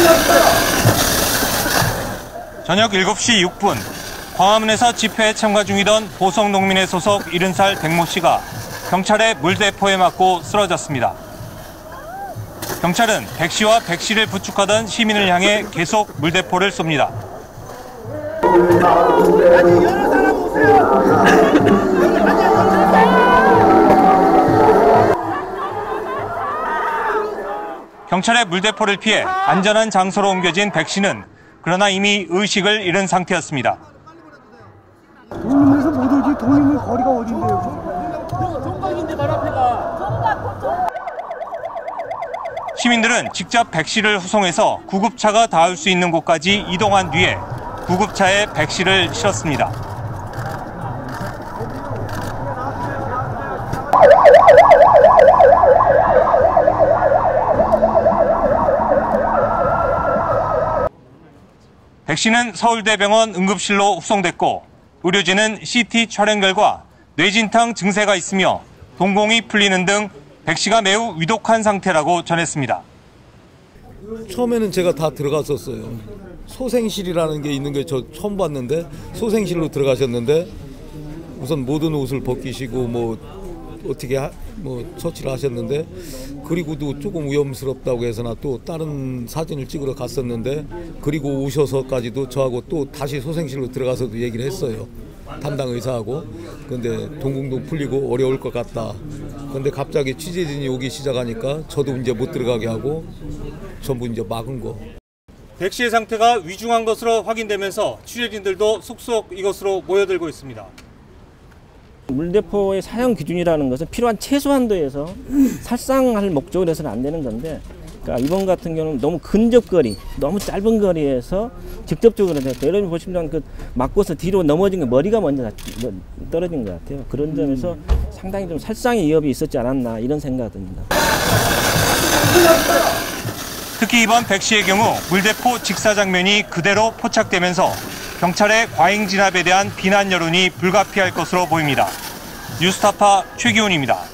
저녁 7시 6분 광화문에서 집회에 참가 중이던 보성농민회 소속 70살 백모 씨가 경찰의 물대포에 맞고 쓰러졌습니다. 경찰은 백 씨와 백 씨를 부축하던 시민을 향해 계속 물대포를 쏩니다. 경찰의 물대포를 피해 안전한 장소로 옮겨진 백 씨는 그러나 이미 의식을 잃은 상태였습니다. 동인에서 못 오지. 동인은 거리가 어딘데요? 종각인데 말 앞에가. 시민들은 직접 백 씨를 후송해서 구급차가 닿을 수 있는 곳까지 이동한 뒤에 구급차에 백 씨를 실었습니다. 백 씨는 서울대병원 응급실로 후송됐고 의료진은 CT 촬영 결과 뇌진탕 증세가 있으며 동공이 풀리는 등 백 씨가 매우 위독한 상태라고 전했습니다. 처음에는 제가 다 들어갔었어요. 소생실이라는 게 있는 게 저 처음 봤는데 소생실로 들어가셨는데 우선 모든 옷을 벗기시고 뭐 어떻게 처치를 하셨는데 그리고도 조금 위험스럽다고 해서나 또 다른 사진을 찍으러 갔었는데 그리고 오셔서까지도 저하고 또 다시 소생실로 들어가서도 얘기를 했어요. 담당 의사하고. 근데 동공도 풀리고 어려울 것 같다. 근데 갑자기 취재진이 오기 시작하니까 저도 이제 못 들어가게 하고 전부 이제 막은 거. 백 씨의 상태가 위중한 것으로 확인되면서 취재진들도 속속 이것으로 모여들고 있습니다. 물대포의 사용 기준이라는 것은 필요한 최소한도에서 살상할 목적으로 해서는 안 되는 건데, 그러니까 이번 같은 경우는 너무 근접거리, 너무 짧은 거리에서 직접적으로 됐고, 여러분 보시면 그 맞고서 뒤로 넘어진 게 머리가 먼저 떨어진 것 같아요. 그런 점에서 상당히 좀 살상의 위협이 있었지 않았나 이런 생각이 듭니다. 특히 이번 백 씨의 경우 물대포 직사 장면이 그대로 포착되면서 경찰의 과잉 진압에 대한 비난 여론이 불가피할 것으로 보입니다. 뉴스타파 최기훈입니다.